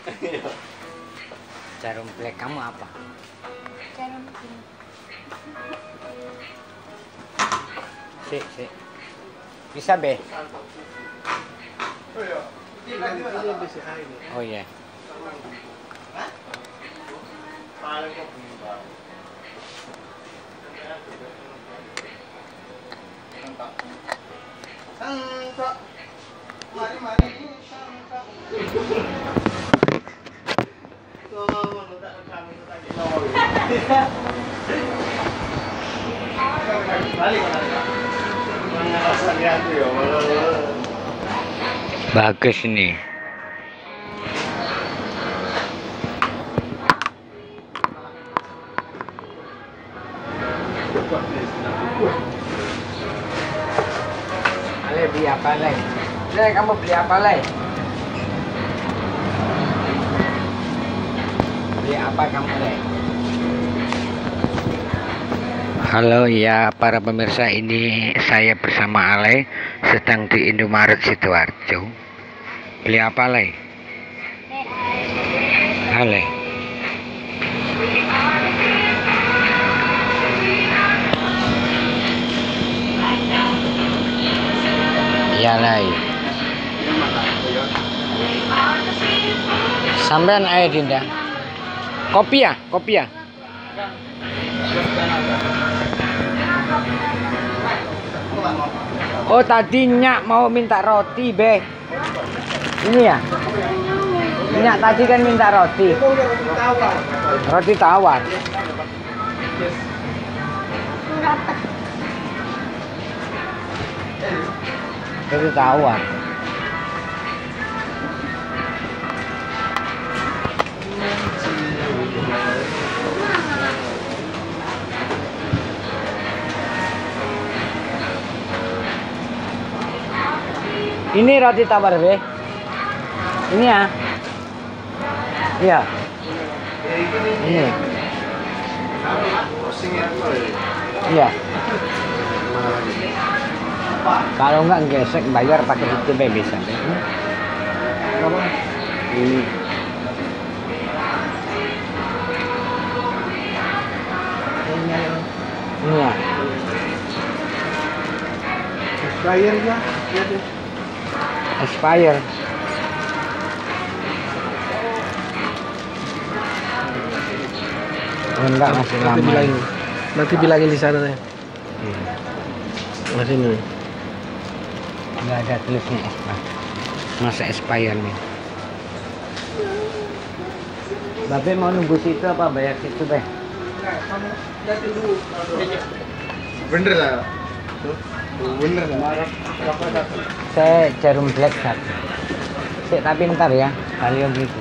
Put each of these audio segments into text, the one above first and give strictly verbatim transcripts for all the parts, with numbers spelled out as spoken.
Jarum black kamu apa? Jarum black. Sik, sik. Bisa, Be? Oh iya. Sangka. Mari mari sangka. Bagus ini. Ale beli apa Le? Le kamu beli apa Le? Beli apa kamu Le? Halo ya para pemirsa, ini saya bersama Ale sedang di Indomaret Sidoarjo. Beli apa Le? Ale. Ya Le. Sampean air Dinda. Kopi ya, kopi ya. Oh tadi Nyak mau minta roti, Be. Ini ya? Nyak tadi kan minta roti. Roti tawar. Roti tawar. Ini roti tawar, Be. Ini ya. Iya. Ini. Iya. Kalau enggak gesek bayar pakai itu Be bisa, Be. Ini. Ini ya. Bayar ya. Expire. Oh, enggak masih Nanti lama. bilangin. Nanti bilangin di sana ya. Iya. Masih ini. Enggak ada tulisnya expire. Masa expire nih. Babe mau nunggu situ apa bayar situ, Be? Bener lah. Bener lah. Saya jarum black satu. Sik, tapi ntar ya, kalian gitu.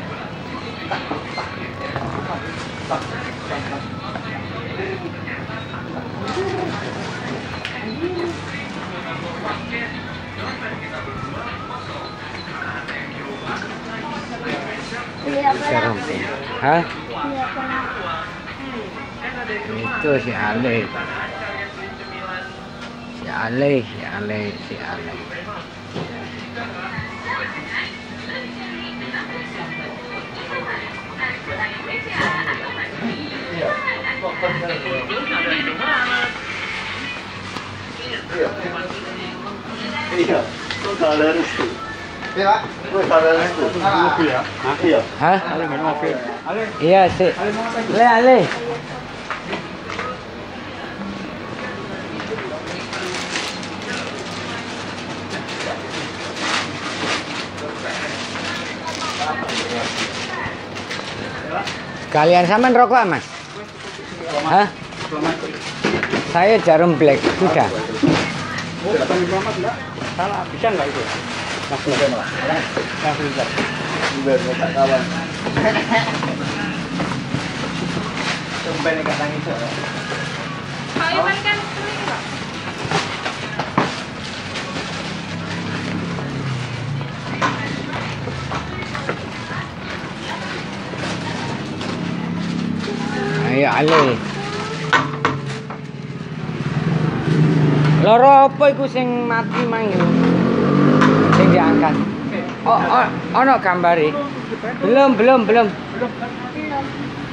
Beli apa Jarum. lagi? Hah? Beli apa lagi? Itu si Ale. Si Ale, si Ale, si Ale. Iya. Kok ada restu? Iya, Pak. Kok ada restu? Mobil ya? Iya. Hah? Ale main mobil. Ale. Iya sih. Ale, Ale. Kalian sama rokok, Mas? Hah? Saya jarum black sudah. Salah, bisa nggak itu? Langsung aja malah. Langsung aja. Biar nggak kawan. Sampai nih kata itu. Pak Iwan kan sering kok. Ayo Ale. Loro apa iku sing mati mang iku? Sing diangkat. oh, oh, ono gambare. Belum, belum, belum. Belum.